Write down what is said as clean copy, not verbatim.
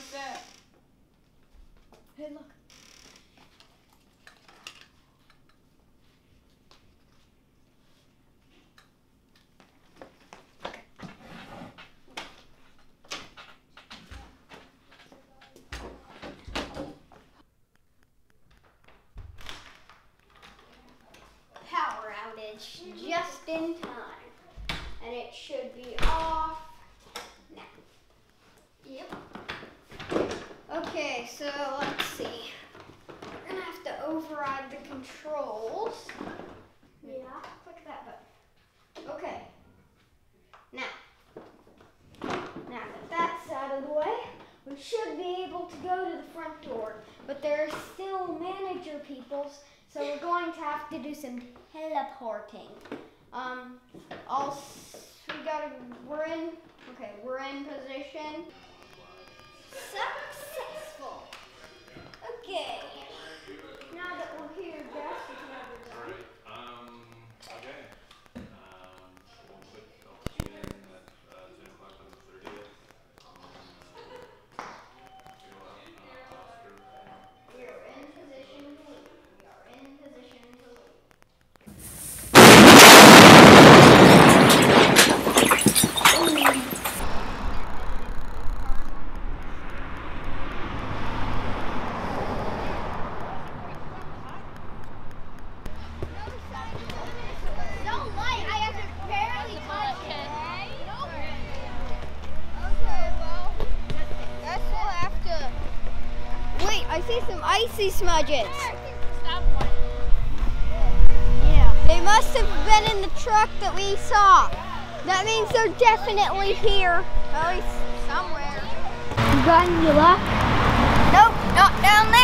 set. Hey, look. Power outage just in time, and it should be off now. Yep. Okay, so let's see. We're gonna have to override the controls. Yeah. Click that button. Okay. Now that that's out of the way, we should be able to go to the front door. But there are still manager peoples, so we're going to have to do some teleporting. We're in position. Successful. Okay. Now that we're here, Jess, we can have it done. Okay. We'll put you in at 10 o'clock on the 30th. We are in position to leave. We are in position to leave. I see some icy smudges. Stop one. Yeah. They must have been in the truck that we saw. That means they're definitely here. At least somewhere. You got any luck? Nope, not down there.